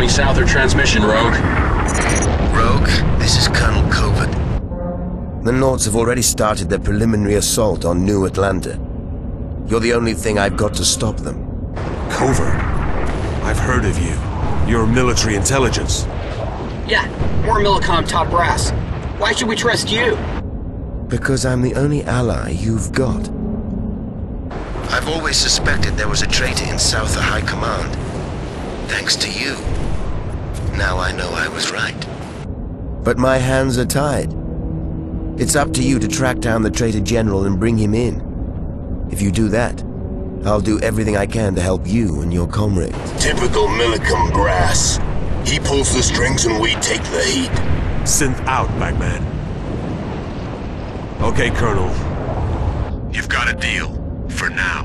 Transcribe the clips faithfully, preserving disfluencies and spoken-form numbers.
Incoming Souther transmission, Rogue. Rogue, this is Colonel Covert. The Nords have already started their preliminary assault on New Atlanta. You're the only thing I've got to stop them. Covert? I've heard of you. You're military intelligence. Yeah, we're Millicom top brass. Why should we trust you? Because I'm the only ally you've got. I've always suspected there was a traitor in Souther High Command. Thanks to you. Now I know I was right. But my hands are tied. It's up to you to track down the traitor general and bring him in. If you do that, I'll do everything I can to help you and your comrades. Typical Millicom brass. He pulls the strings and we take the heat. Synth out, Bagman. Okay, Colonel. You've got a deal. For now.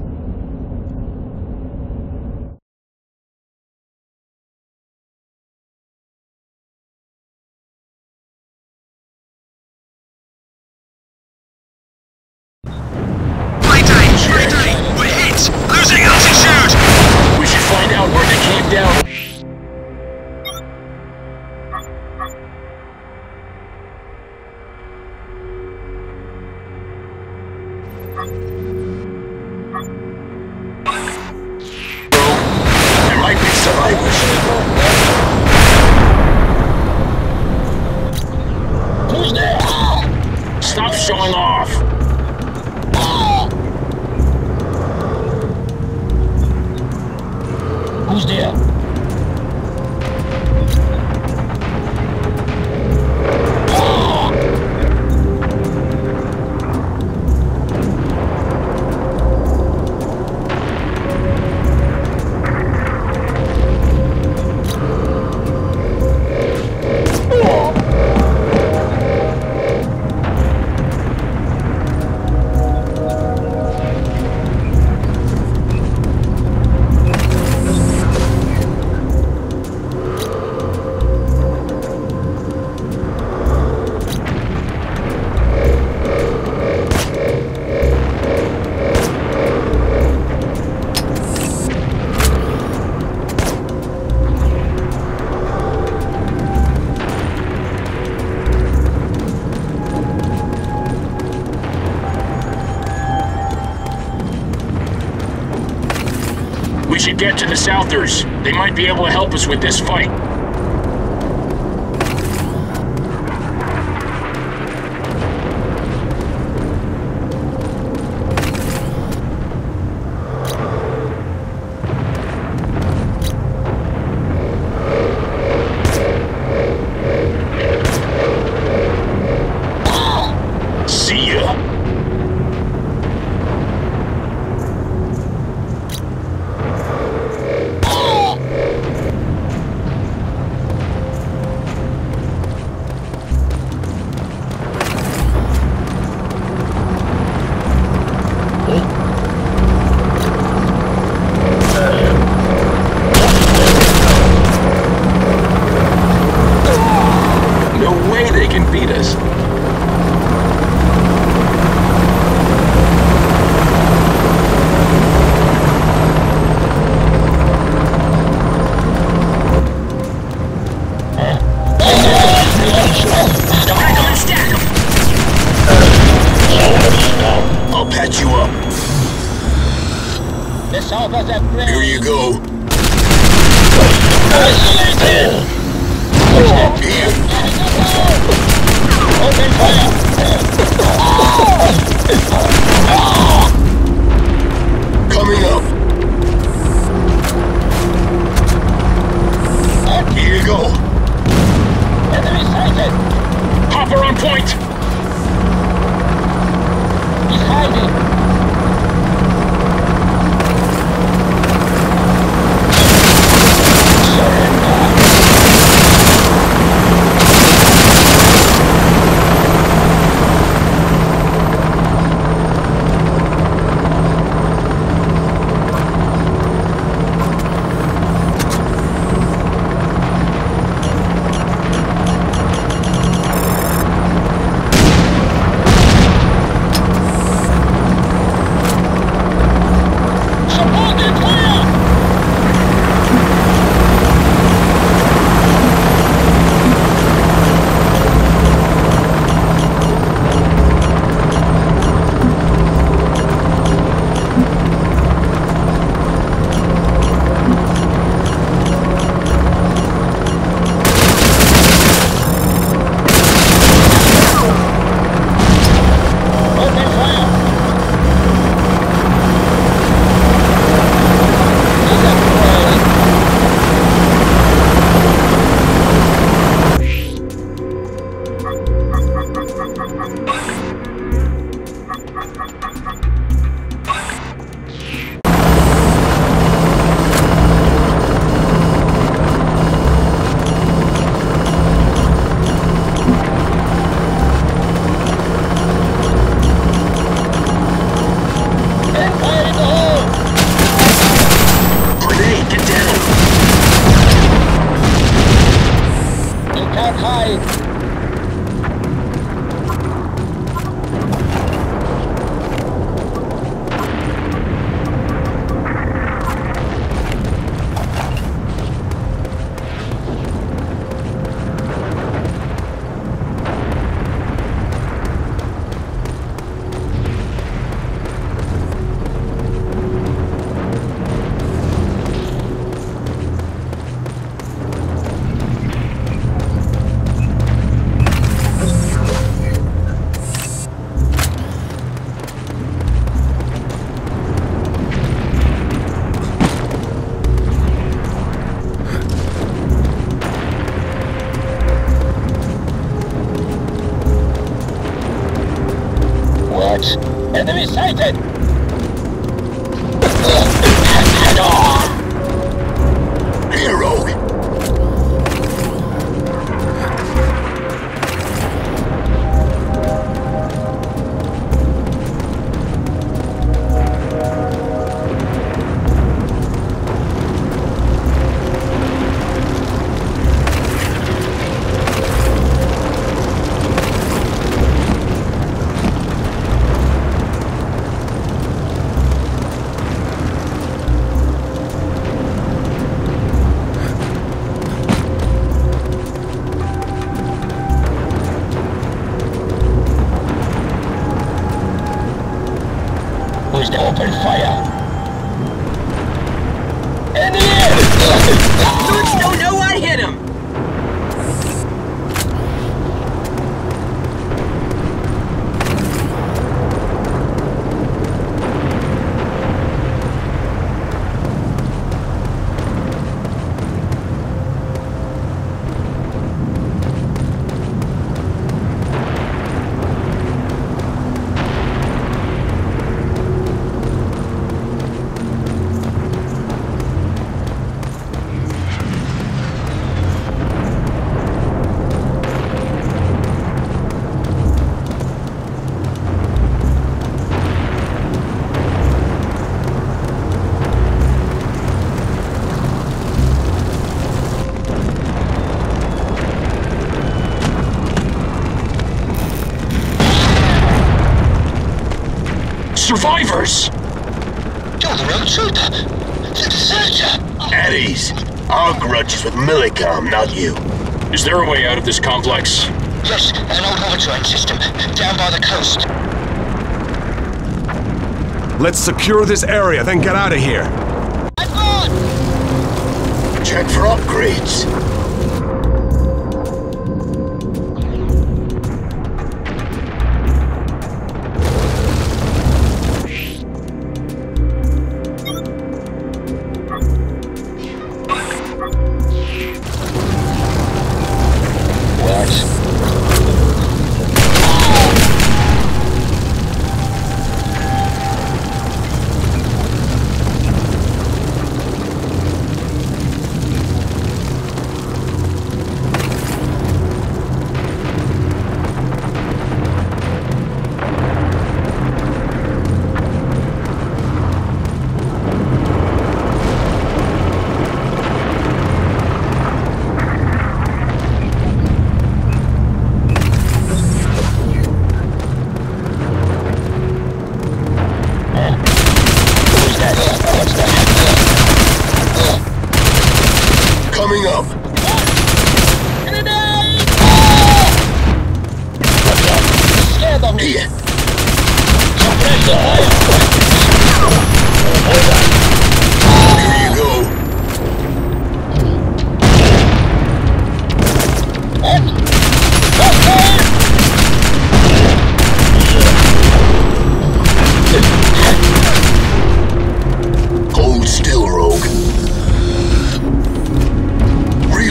Mayday! Mayday! We're hit! Losing altitude! We should find out where they came down. There might be survivors. Who's there? Stop showing off. Who's there? We should get to the Southers. They might be able to help us with this fight. See ya. Here you go. Here. Open fire! Coming up. Here you go. Enemy sighted! Hopper on point! He's hiding! Enemy sighted! Here, Rogue. Who's to open fire? In the air! Sorts don't know I hit him! Survivors! You're the road trooper! The deserter! At ease. Our grudge is with Millicom, not you. Is there a way out of this complex? Yes, an old monitoring system, down by the coast. Let's secure this area, then get out of here. I'm on! Check for upgrades. Coming up. Here. Here you go. Hold still, Rogue.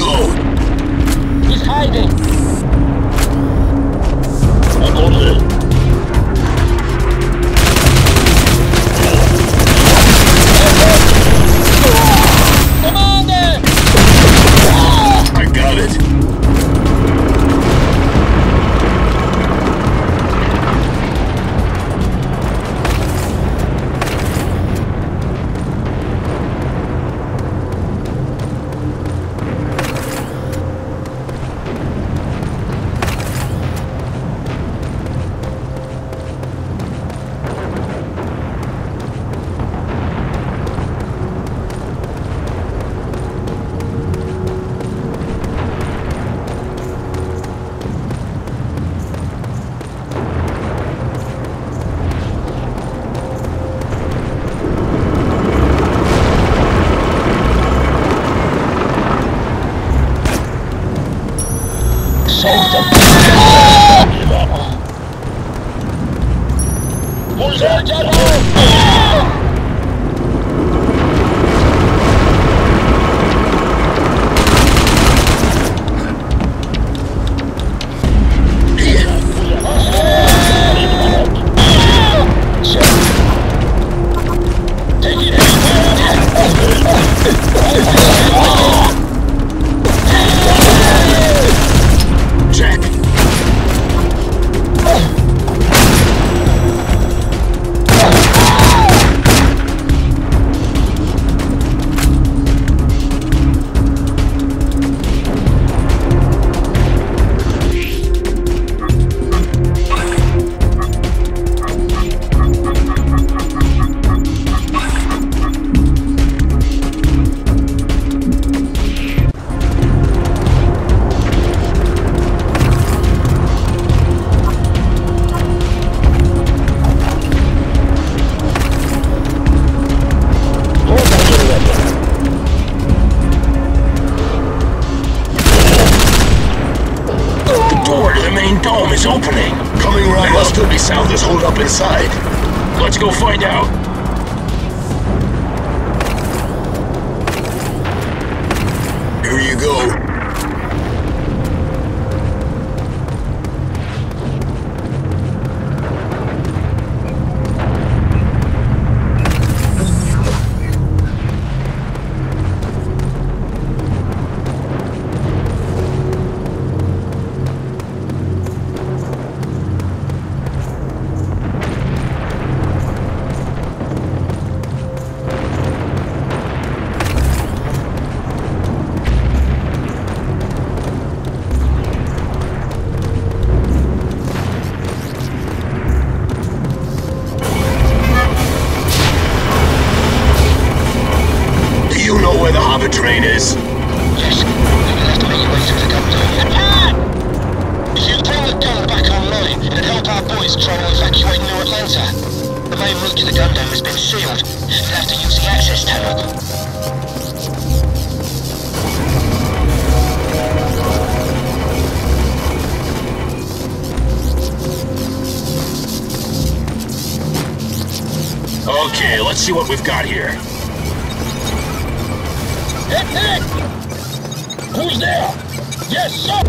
dome is opening. Coming right There up. must still be Southders Hold up inside. Let's go find out. Here you go. You know where the Hobbit train is? Yes, you'll have to make your way through the gun dome. If you bring the gun back online, it'd help our boys try to evacuate New Atlanta. The main route to the gun dome has been sealed. You'll have to use the access tunnel. Okay, let's see what we've got here. Hit, hit! Who's there? Yes, sir!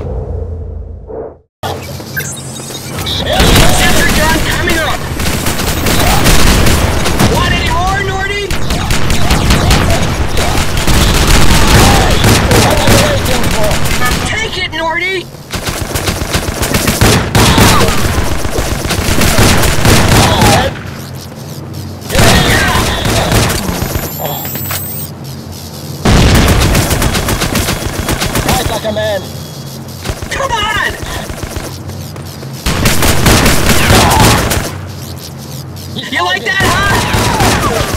Sentry gun coming up! Want any more, Nordy? Take it, Nordy! Like a man. Come on! You like that, huh?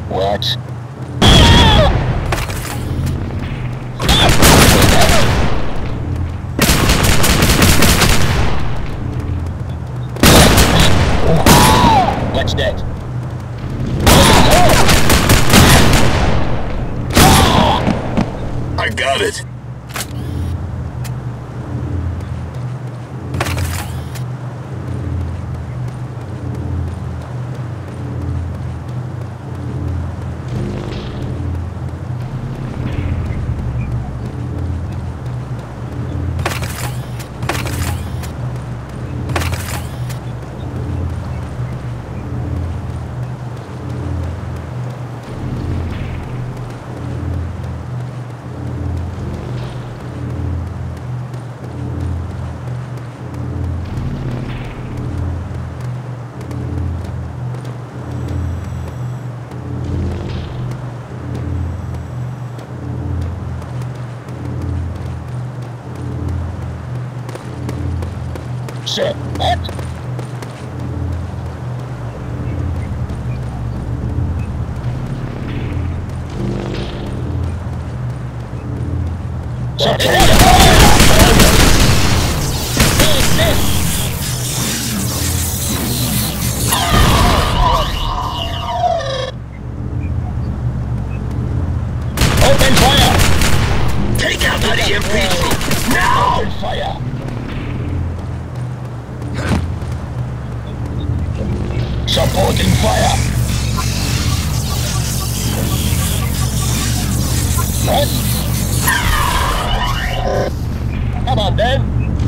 What? What's that? I got it. Sir, what? Sir, open fire! Take out that E M P troop! Now! Open fire! Supporting fire! What? Come on, then!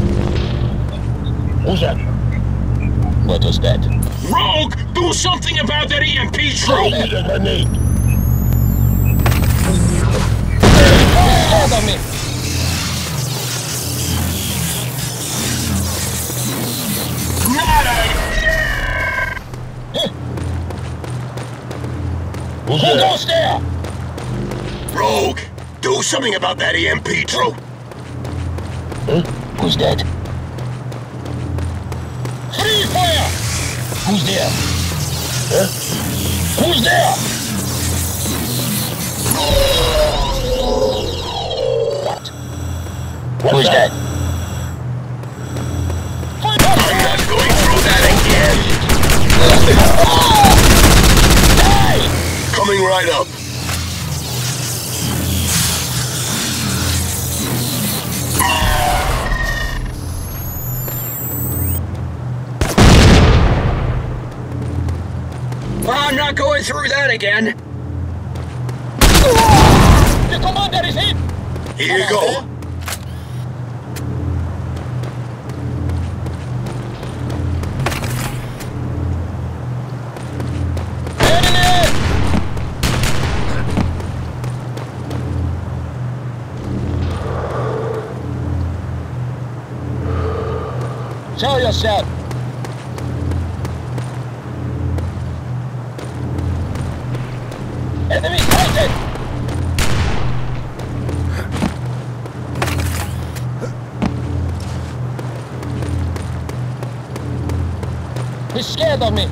Who's that? What was that? Rogue, do something about that E M P troop! Need a grenade! Hold on me! Who goes there? Rogue, do something about that E M P troop! Huh? Who's that? Free fire! Who's there? Huh? Who's there? What? What's Who's that? that? I'm not going through that again! Die! Coming right up! I'm not going through that again. The commander is hit! Here you go! Show yourself! Enemy sighted! He's scared of me!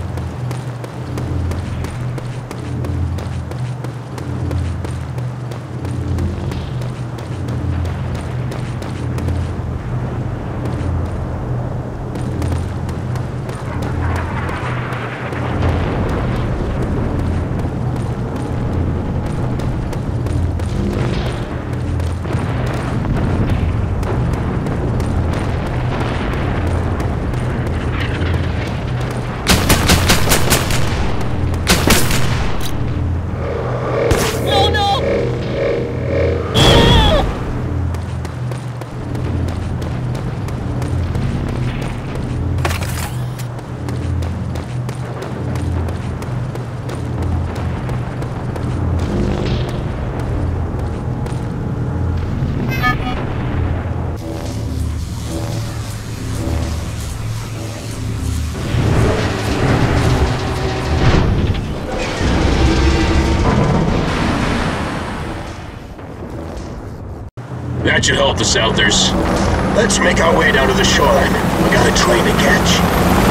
That should help the Southers. Let's make our way down to the shoreline. We got a train to catch.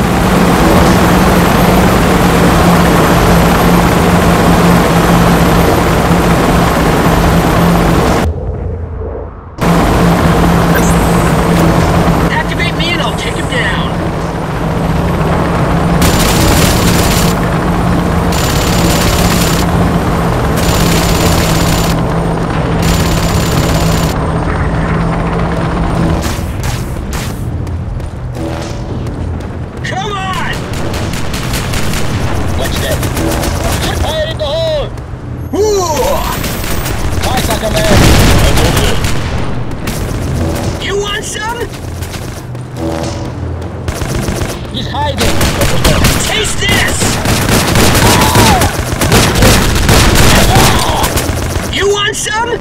like a man. You want some? He's hiding. Taste this! You want some?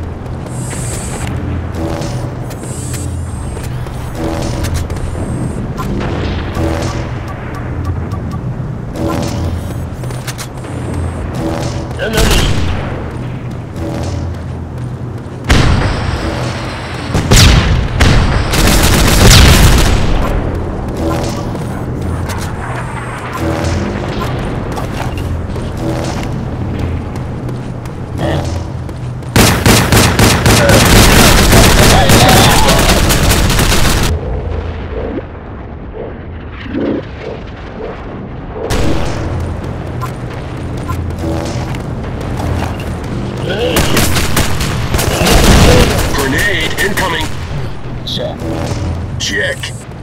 Grenade incoming. Sir. Check.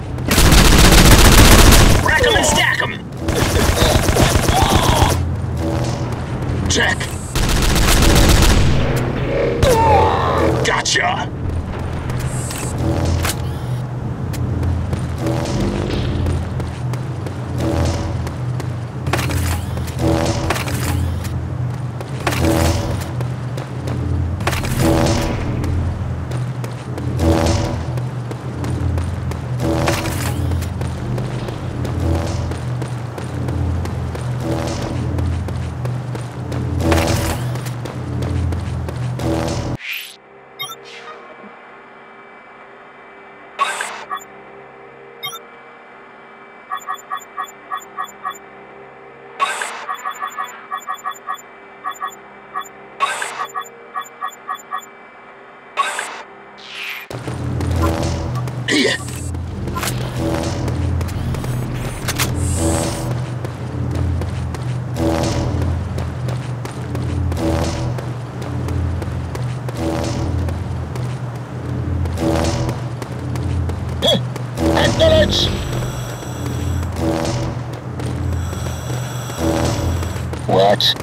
Rack 'em and stack 'em! Check. Gotcha. Here. Acknowledge! What?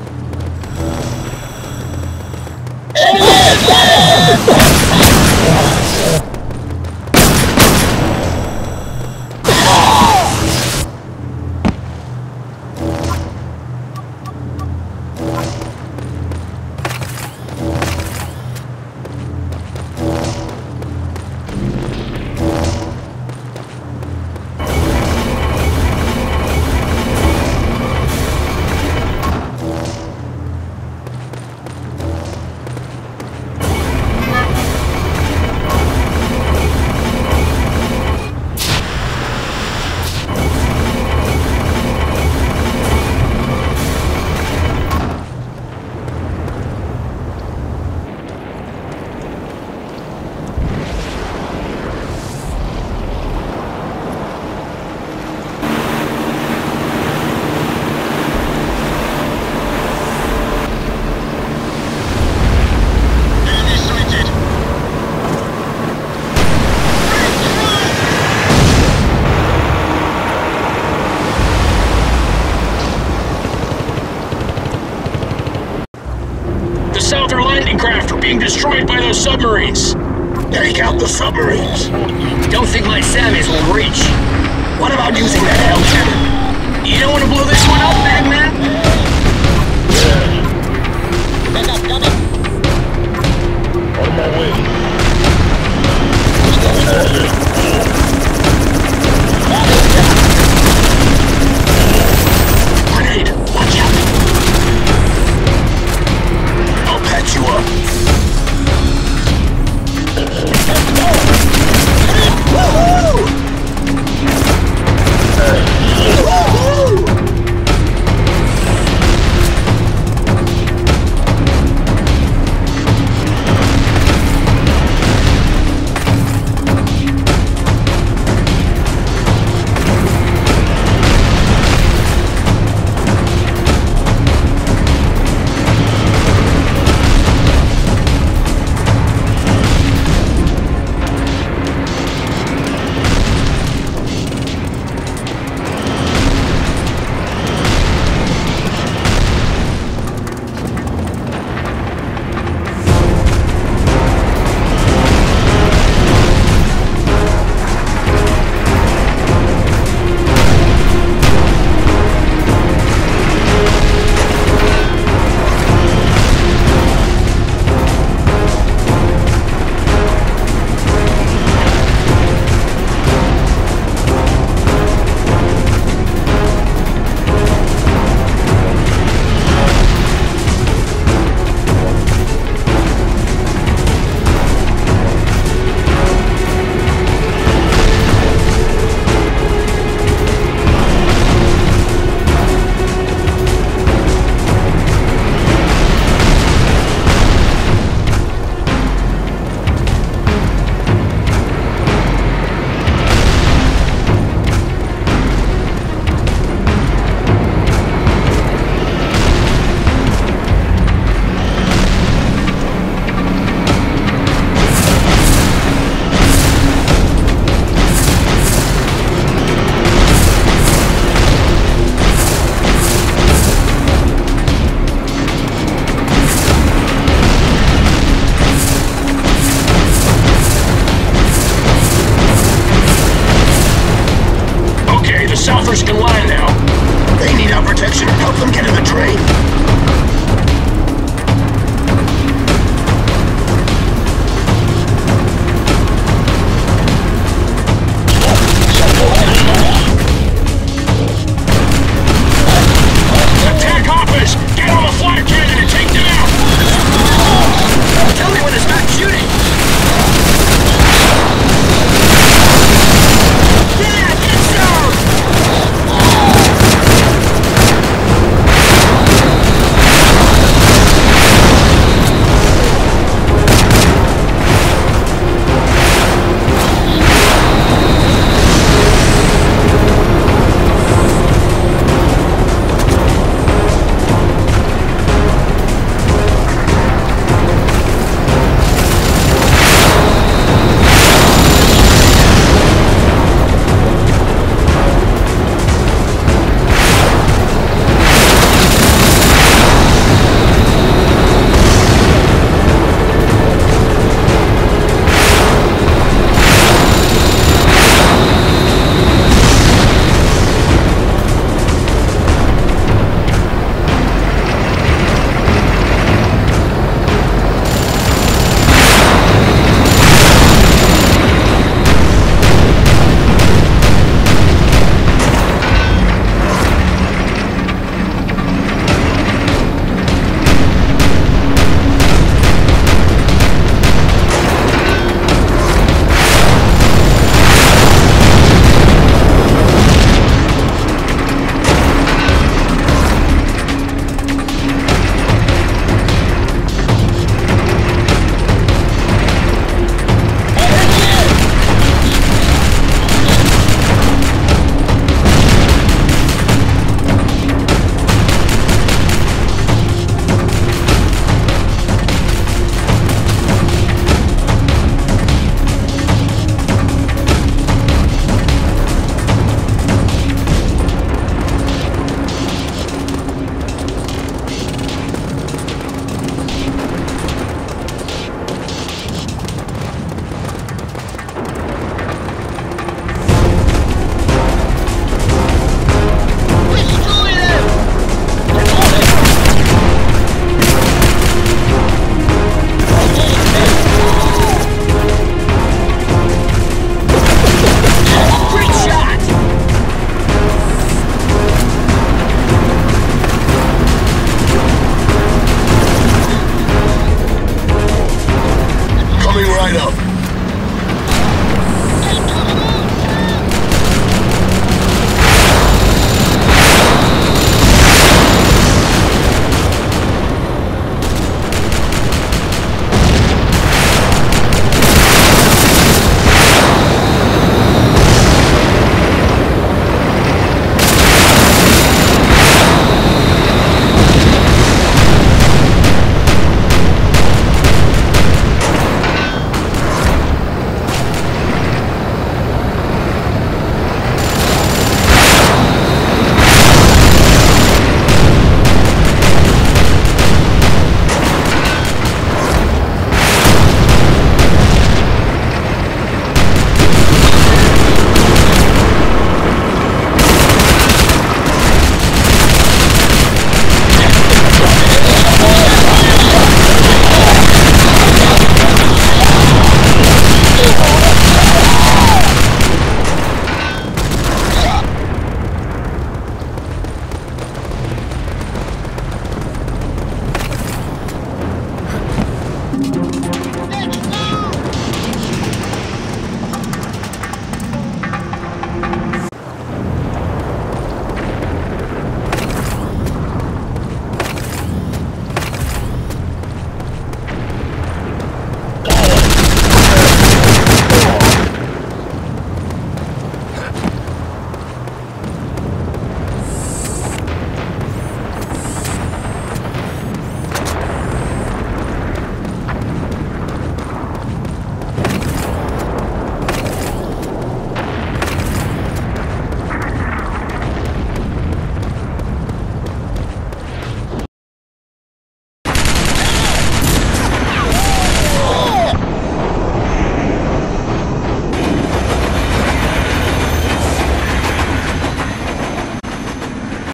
Souther landing craft are being destroyed by those submarines. Take out the submarines. Don't think my Sammys will reach. What about using that hell cannon? You don't want to blow this one up, Bagman?